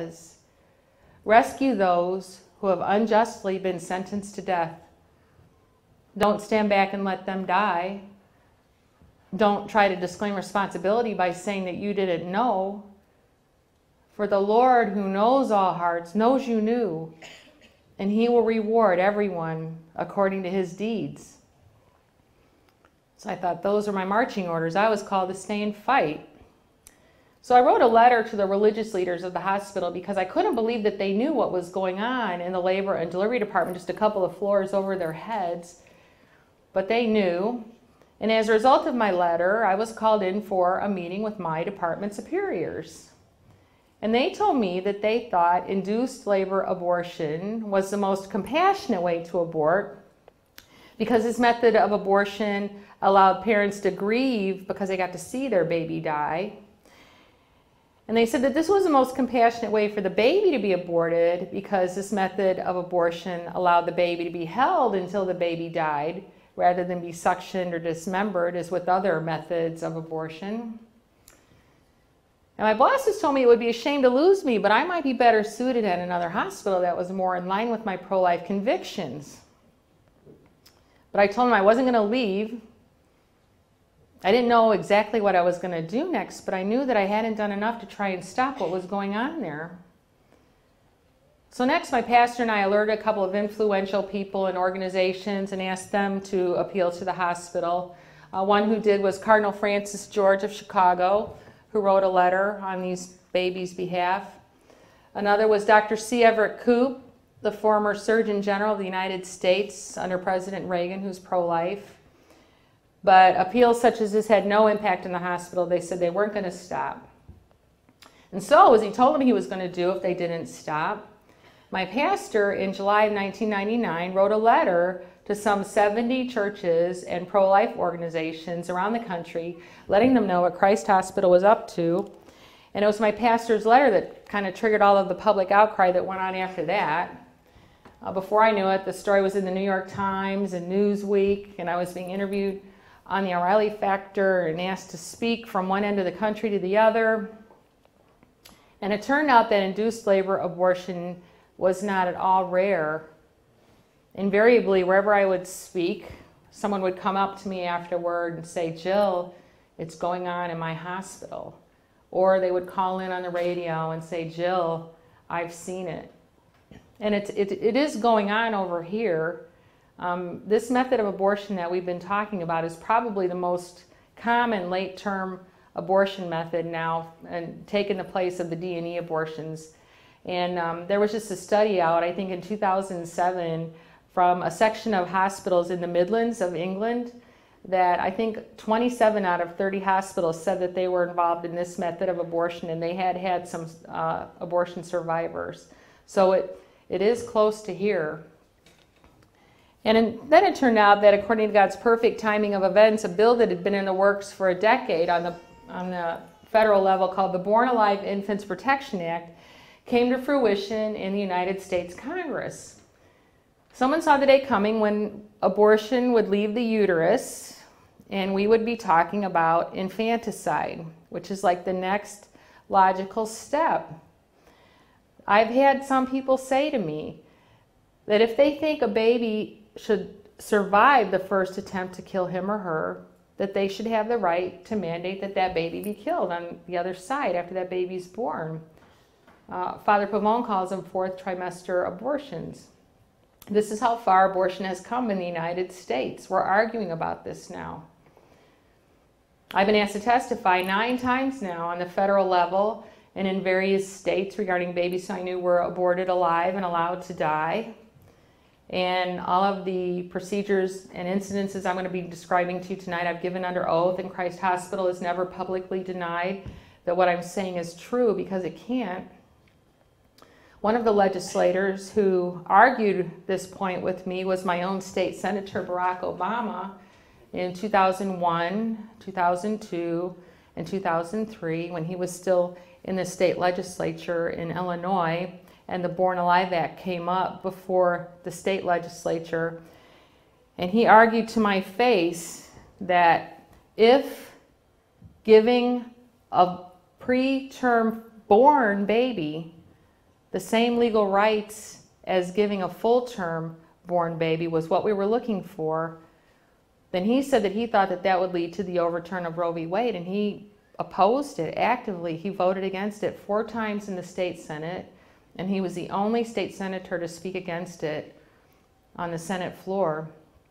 says, rescue those who have unjustly been sentenced to death. Don't stand back and let them die. Don't try to disclaim responsibility by saying that you didn't know. For the Lord, who knows all hearts, knows you knew, and he will reward everyone according to his deeds. So I thought, those are my marching orders. I was called to stay and fight. So I wrote a letter to the religious leaders of the hospital because I couldn't believe that they knew what was going on in the labor and delivery department just a couple of floors over their heads. But they knew. And as a result of my letter, I was called in for a meeting with my department superiors. And they told me that they thought induced labor abortion was the most compassionate way to abort because this method of abortion allowed parents to grieve because they got to see their baby die. And they said that this was the most compassionate way for the baby to be aborted because this method of abortion allowed the baby to be held until the baby died rather than be suctioned or dismembered as with other methods of abortion. And my bosses told me it would be a shame to lose me, but I might be better suited at another hospital that was more in line with my pro-life convictions. But I told them I wasn't going to leave. I didn't know exactly what I was going to do next, but I knew that I hadn't done enough to try and stop what was going on there. So next, my pastor and I alerted a couple of influential people and organizations and asked them to appeal to the hospital. One who did was Cardinal Francis George of Chicago, who wrote a letter on these babies' behalf. Another was Dr. C. Everett Koop, the former Surgeon General of the United States under President Reagan, who's pro-life. But appeals such as this had no impact in the hospital. They said they weren't going to stop. And so, as he told them he was going to do if they didn't stop, my pastor in July of 1999 wrote a letter to some 70 churches and pro-life organizations around the country, letting them know what Christ Hospital was up to. And it was my pastor's letter that kind of triggered all of the public outcry that went on after that. Before I knew it, the story was in the New York Times and Newsweek, and I was being interviewed on the O'Reilly Factor and asked to speak from one end of the country to the other. And it turned out that induced labor abortion was not at all rare. Invariably, wherever I would speak, someone would come up to me afterward and say, Jill, it's going on in my hospital. Or they would call in on the radio and say, Jill, I've seen it. And it is going on over here. This method of abortion that we've been talking about is probably the most common late-term abortion method now, and taken the place of the D&E abortions. And there was just a study out, I think in 2007, from a section of hospitals in the Midlands of England, that I think 27 out of 30 hospitals said that they were involved in this method of abortion, and they had had some abortion survivors. So it is close to here. And then it turned out that according to God's perfect timing of events, a bill that had been in the works for a decade on the federal level called the Born Alive Infants Protection Act came to fruition in the United States Congress. Someone saw the day coming when abortion would leave the uterus and we would be talking about infanticide, which is like the next logical step. I've had some people say to me that if they think a baby should survive the first attempt to kill him or her, that they should have the right to mandate that that baby be killed on the other side after that baby's born. Father Pavone calls them fourth trimester abortions. This is how far abortion has come in the United States. We're arguing about this now. I've been asked to testify 9 times now on the federal level and in various states regarding babies I knew were aborted alive and allowed to die. And all of the procedures and incidences I'm going to be describing to you tonight I've given under oath, and Christ Hospital has never publicly denied that what I'm saying is true, because it can't. One of the legislators who argued this point with me was my own state senator, Barack Obama, in 2001, 2002, and 2003, when he was still in the state legislature in Illinois, and the Born Alive Act came up before the state legislature. And he argued to my face that if giving a preterm born baby the same legal rights as giving a full-term born baby was what we were looking for, then he said that he thought that that would lead to the overturn of Roe v. Wade, and he opposed it actively. He voted against it 4 times in the state Senate, and he was the only state senator to speak against it on the Senate floor.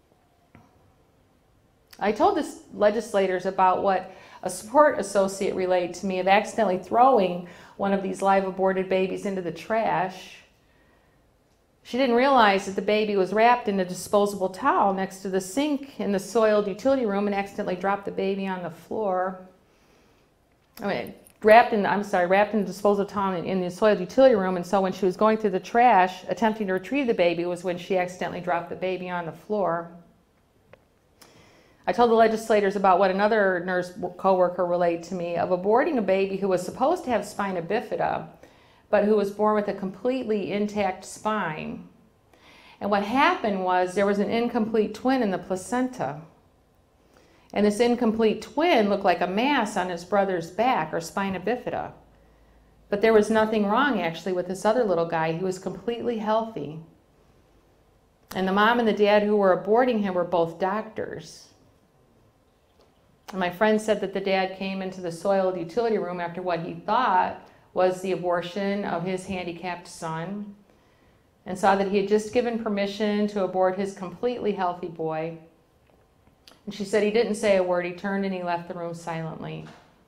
I told the legislators about what a sport associate relayed to me of accidentally throwing one of these live aborted babies into the trash. She didn't realize that the baby was wrapped in a disposable towel next to the sink in the soiled utility room and accidentally dropped the baby on the floor. Wrapped in a disposable towel in the soiled utility room, and so when she was going through the trash, attempting to retrieve the baby, was when she accidentally dropped the baby on the floor. I told the legislators about what another nurse coworker relayed to me of aborting a baby who was supposed to have spina bifida, but who was born with a completely intact spine. And what happened was there was an incomplete twin in the placenta. And this incomplete twin looked like a mass on his brother's back, or spina bifida. But there was nothing wrong actually with this other little guy. He was completely healthy. And the mom and the dad who were aborting him were both doctors. And my friend said that the dad came into the soiled utility room after what he thought was the abortion of his handicapped son, and saw that he had just given permission to abort his completely healthy boy. And she said he didn't say a word. He turned and he left the room silently.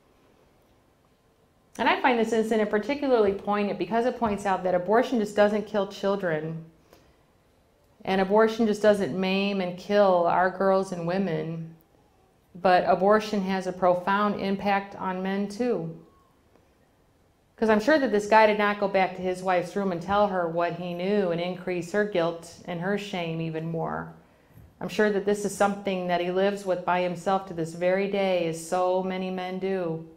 And I find this incident particularly poignant because it points out that abortion just doesn't kill children. And abortion just doesn't maim and kill our girls and women. But abortion has a profound impact on men too. Because I'm sure that this guy did not go back to his wife's room and tell her what he knew and increase her guilt and her shame even more. I'm sure that this is something that he lives with by himself to this very day, as so many men do.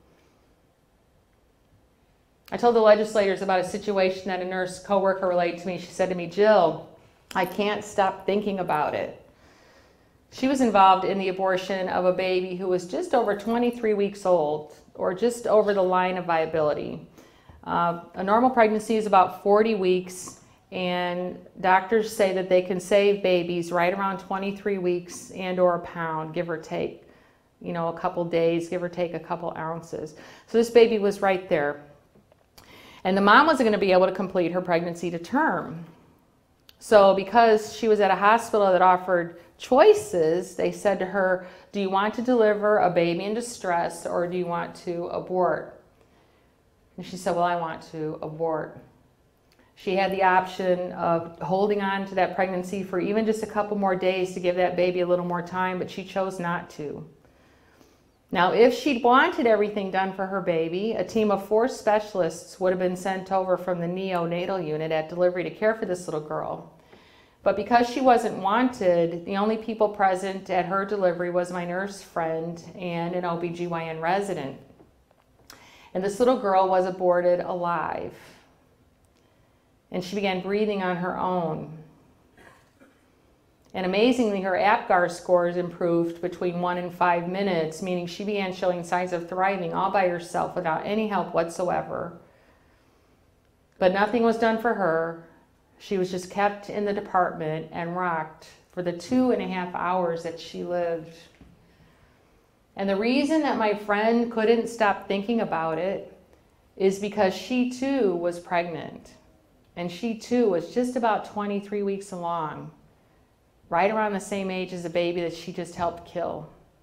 I told the legislators about a situation that a nurse coworker relayed to me. She said to me, "Jill, I can't stop thinking about it." She was involved in the abortion of a baby who was just over 23 weeks old, or just over the line of viability. A normal pregnancy is about 40 weeks, and doctors say that they can save babies right around 23 weeks and or a pound, give or take, a couple days, give or take a couple ounces. So this baby was right there. And the mom wasn't going to be able to complete her pregnancy to term. So because she was at a hospital that offered choices, they said to her, "Do you want to deliver a baby in distress, or do you want to abort?" And she said, "Well, I want to abort." She had the option of holding on to that pregnancy for even just a couple more days to give that baby a little more time, but she chose not to. Now, if she'd wanted everything done for her baby, a team of 4 specialists would have been sent over from the neonatal unit at delivery to care for this little girl. But because she wasn't wanted, the only people present at her delivery was my nurse friend and an OBGYN resident. And this little girl was aborted alive. And she began breathing on her own. And amazingly, her APGAR scores improved between 1 and 5 minutes, meaning she began showing signs of thriving all by herself without any help whatsoever. But nothing was done for her. She was just kept in the department and rocked for the 2.5 hours that she lived. And the reason that my friend couldn't stop thinking about it is because she too was pregnant. And she too was just about 23 weeks along, right around the same age as the baby that she just helped kill.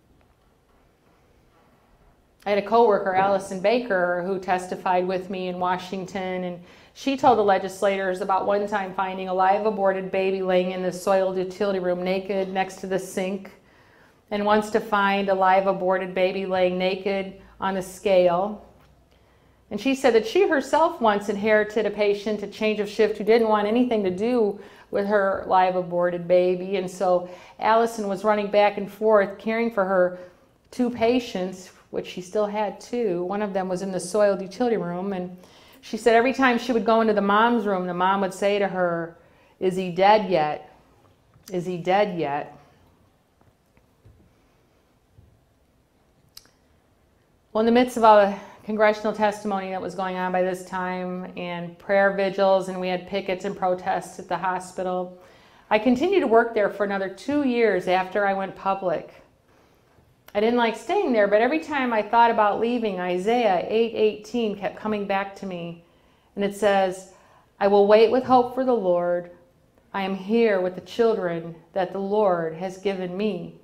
I had a coworker, Allison Baker, who testified with me in Washington, and she told the legislators about one time finding a live aborted baby laying in the soiled utility room naked next to the sink, and wants to find a live aborted baby laying naked on a scale. And she said that she herself once inherited a patient, a change of shift, who didn't want anything to do with her live aborted baby. And so Allison was running back and forth caring for her 2 patients, which she still had 2. One of them was in the soiled utility room. And she said every time she would go into the mom's room, the mom would say to her, "Is he dead yet? Is he dead yet?" Well, in the midst of all the congressional testimony that was going on by this time, and prayer vigils, and we had pickets and protests at the hospital. I continued to work there for another 2 years after I went public. I didn't like staying there, but every time I thought about leaving, Isaiah 8:18 kept coming back to me. And it says, I will wait with hope for the Lord. I am here with the children that the Lord has given me.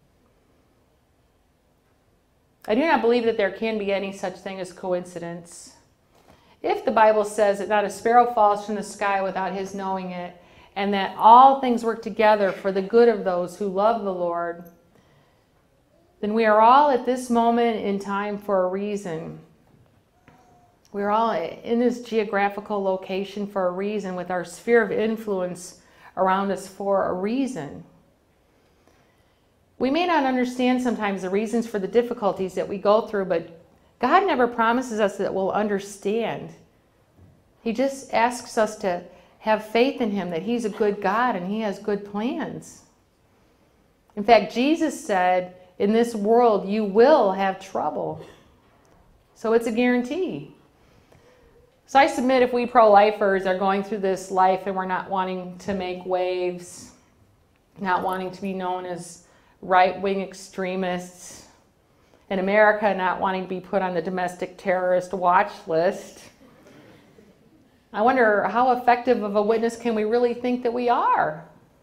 I do not believe that there can be any such thing as coincidence. If the Bible says that not a sparrow falls from the sky without his knowing it, and that all things work together for the good of those who love the Lord, then we are all at this moment in time for a reason. We're all in this geographical location for a reason, with our sphere of influence around us for a reason. We may not understand sometimes the reasons for the difficulties that we go through, but God never promises us that we'll understand. He just asks us to have faith in him, that he's a good God and he has good plans. In fact, Jesus said, in this world you will have trouble. So it's a guarantee. So I submit, if we pro-lifers are going through this life and we're not wanting to make waves, not wanting to be known as right-wing extremists, in America not wanting to be put on the domestic terrorist watch list, I wonder how effective of a witness can we really think that we are?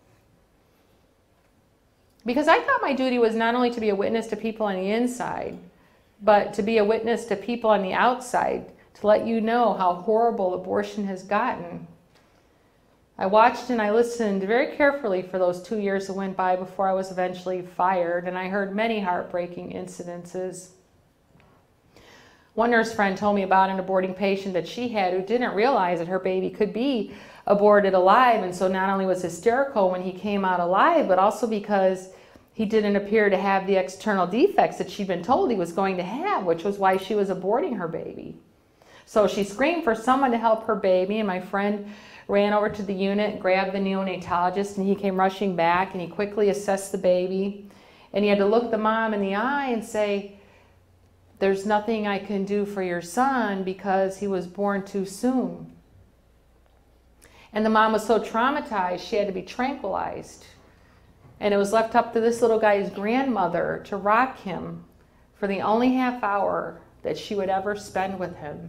Because I thought my duty was not only to be a witness to people on the inside, but to be a witness to people on the outside, to let you know how horrible abortion has gotten. I watched and I listened very carefully for those 2 years that went by before I was eventually fired, and I heard many heartbreaking incidences. One nurse friend told me about an aborting patient that she had who didn't realize that her baby could be aborted alive, and so not only was hysterical when he came out alive, but also because he didn't appear to have the external defects that she'd been told he was going to have, which was why she was aborting her baby. So she screamed for someone to help her baby, and my friend ran over to the unit, grabbed the neonatologist, and he came rushing back, and he quickly assessed the baby, and he had to look the mom in the eye and say, there's nothing I can do for your son because he was born too soon. And the mom was so traumatized, she had to be tranquilized. And it was left up to this little guy's grandmother to rock him for the only half hour that she would ever spend with him.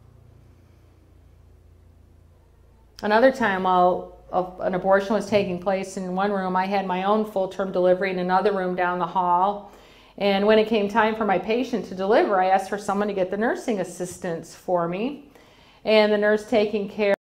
Another time, while an abortion was taking place in one room, I had my own full-term delivery in another room down the hall. And when it came time for my patient to deliver, I asked for someone to get the nursing assistants for me. And the nurse taking care